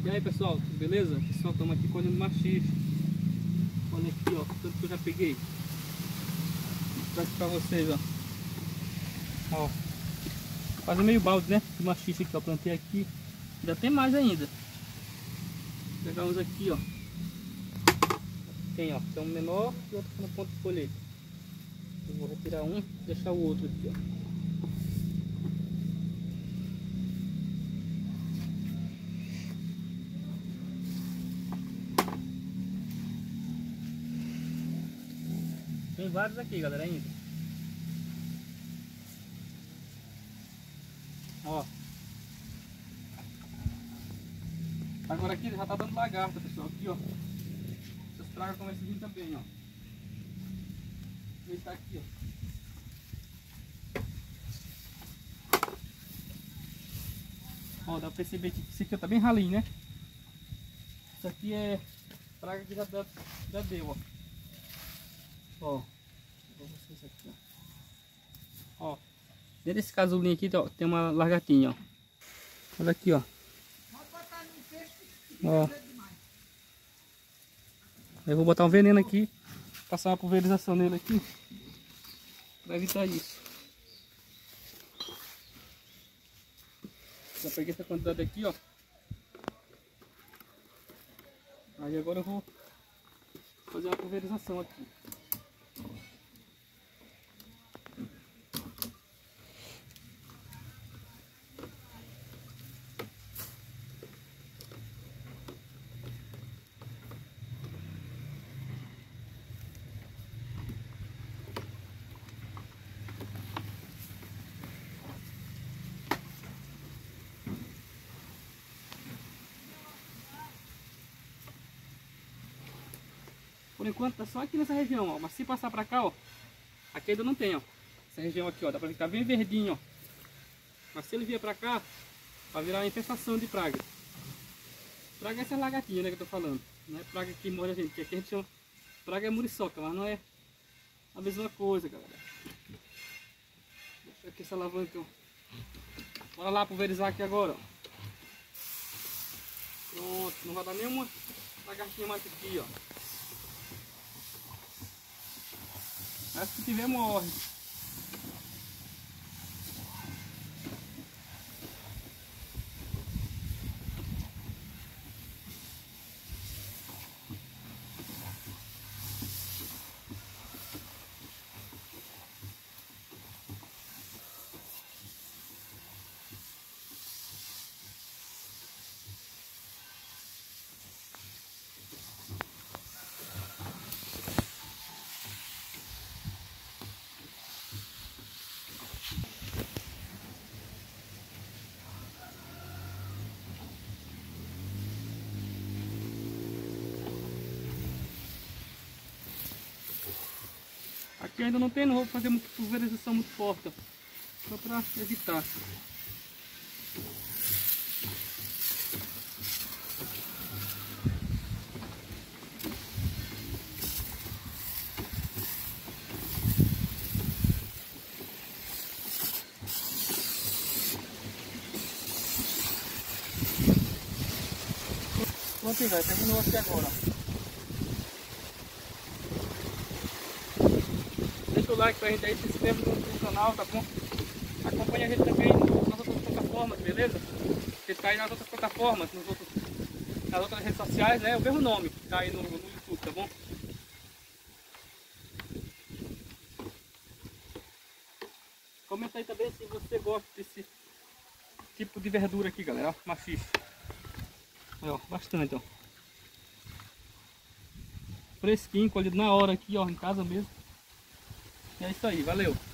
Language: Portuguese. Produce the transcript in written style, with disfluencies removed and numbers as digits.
E aí pessoal, tudo beleza? Pessoal, estamos aqui colhendo maxixe. Olha aqui, ó, tanto que eu já peguei. Vou mostrar aqui pra vocês, ó. Ó, quase meio balde, né? De maxixe aqui, ó, plantei aqui. Ainda tem mais ainda. Vou pegar uns aqui, ó. Tem, ó, tem um menor e outro no ponto de colheita. Eu vou retirar um e deixar o outro aqui, ó. Tem vários aqui, galera, ainda. Ó. Agora aqui já tá dando lagarta, pessoal. Aqui, ó. Essas pragas começam a vir também, ó. Ele tá aqui, ó. Ó, dá pra perceber que esse aqui tá bem ralinho, né? Isso aqui é praga que já deu, ó. Ó, vou mostrar isso aqui, ó. Ó, dentro desse casulinho aqui, ó, tem uma lagartinha, ó. Olha aqui, ó. Ó. Eu vou botar um veneno aqui, passar uma pulverização nele aqui, para evitar isso. Já peguei essa quantidade aqui, ó. Aí agora eu vou fazer uma pulverização aqui. Por enquanto tá só aqui nessa região, ó. Mas se passar pra cá, ó, aqui ainda não tem, ó. Essa região aqui, ó, dá pra ver que tá bem verdinho, ó. Mas se ele vier pra cá, vai virar uma infestação de praga. Praga é essa lagartinha, né, que eu tô falando. Não é praga que morde a gente, porque aqui a gente chama praga é muriçoca, mas não é a mesma coisa, galera. Deixa aqui essa alavanca, ó. Bora lá pulverizar aqui agora, ó. Pronto, não vai dar nenhuma lagartinha mais aqui, ó. Mas se tiver, morre. Aqui ainda não tem, não vou fazer muita pulverização muito forte, ó. Só para evitar. Pronto, velho, terminou aqui agora. Deixa o like pra gente aí, se inscreve no canal, tá bom? Acompanha a gente também nas outras plataformas, beleza? Você tá aí nas outras plataformas, nas outras redes sociais, né? O mesmo nome, tá aí no YouTube, tá bom? Comenta aí também se você gosta desse tipo de verdura aqui, galera, ó, maxixe. Ó, bastante, ó. Fresquinho, colhido na hora aqui, ó, em casa mesmo. E é isso aí, valeu!